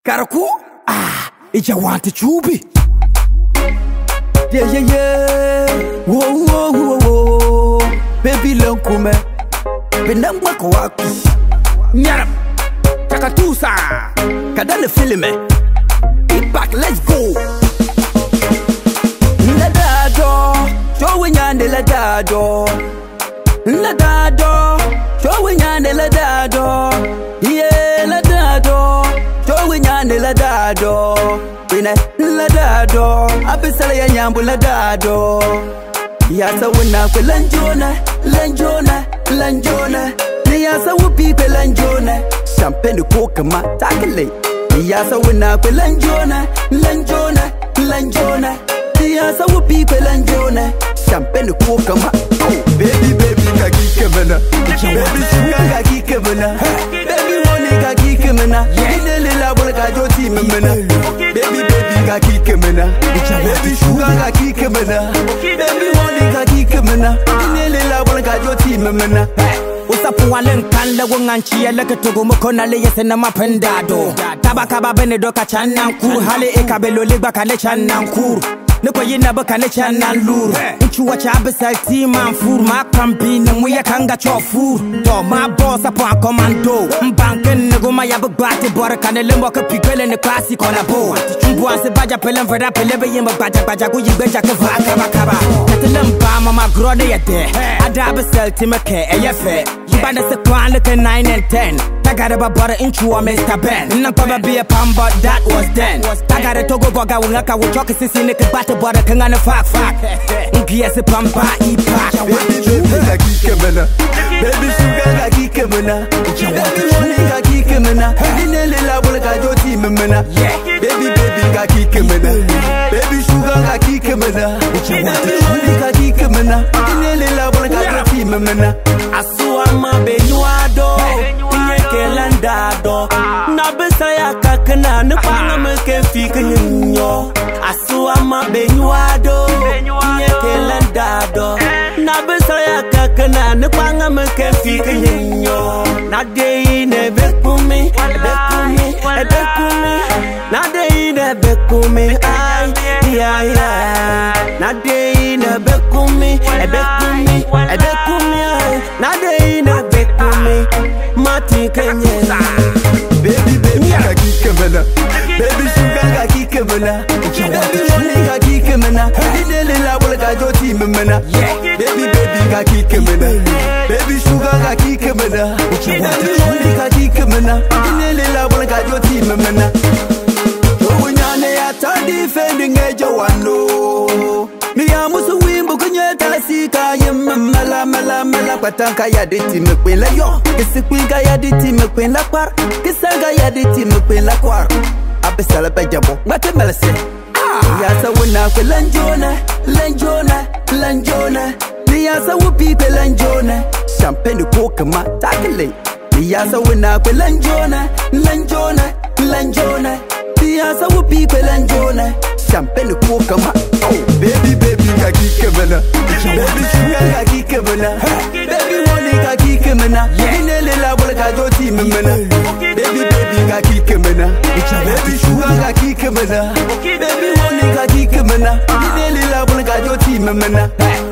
Karaku, ija want to chubi. Yeah. Whoa. Baby lonkume. Benamba kwaku. Nyarap. Takatusa. Kadane filime. Get back, let's go. La dado. Show nyande la dado. La dado. Show nyande la dado. Yeah, la dado. Show nyande la dado. Bine la dado. Abisala ya nyambu la dado. Yasa wuna kwe lanjona. Ni yasa wupi kwe lanjona. Champagne coca ma takele. Ni yasa wuna kwe lanjona. Ni yasa wupi kwe lanjona. Champagne coca ma. Baby kaki kemena. Baby sugar kaki kemena. Baby honey kaki kemena. Idele la bola kajoti memena. Baby kaki kemena. Baby sugar kaki kemena. Baby honey kaki kemena. Idele la bola kajoti memena. Usapu walen kanda wanganchi eleke togo mokona le yesena mapendado. Tabakaba benedo ka chanankur hale ekabelo legba kale chanankur. Niko yina baka ne chanan lur Nchuwa chabe salti manfur Ma kampi na muya kanga chofur To ma boss upon commando Mbanken nego ma yabu bate bora kanele mwoka pigwele ne klasi kona bo Mbwa se baja pelen veda pelebe yemba baja Kuyibeja keva kaba Katele mbama ma grode yade Adabe salti meke eyefe Mbanda se kwan leke 9 and 10 Tagareba bora inchuwa Mr. Ben Nankaba be a pamba that was then Tagare togo boga wungaka wuchoki sisi neke bate Bora kangana fak Ngiye se pampa ipak Baby kaki kemena Baby sugar kaki kemena Baby honey kaki kemena Dinele la bola kajoti memena Baby kaki kemena Baby sugar kaki kemena Baby honey kaki kemena Dinele la bola kajoti memena Asua ma benyuado Inye kelandado Nabesa ya kakena Nepanga meke fika nyinyo Asua ma benyuado Inye kelandado Nabesa ya kakena Nepanga meke fika nyinyo Nadei ne bekumi Nadei ne bekumi Nadei ne bekumi Nadei ne bekumi Mati kenye Baby kaki kemena Baby sugar kaki kemena Baby honey kaki kemena Idele la bola kajoti memena Baby kaki kemena Baby sugar kaki kemena Baby honey kaki kemena Idele la bola kajoti memena Unyane ya tadi defending eja wano Mi amusu wimbo kunye tasika mala Patanka ya diti mekwen la yo Kisikwiga ya diti mekwen la kwar Kisaga ya diti mekwen la kwar Abesala pejabo Mwate melese Yasa wuna kwe lanjona Ni yasa wupi kwe lanjona Champagne coca ma takele Ni yasa wuna kwe lanjona Ni yasa wupi kwe lanjona Champagne coca ma Baby kaki kemena Baby sugar kaki kemena Baby honey kaki kemena Inele la bola kajoti memena Baby kaki kemena Baby sugar kaki kemena Baby honey kaki kemena Inele la bola kajoti memena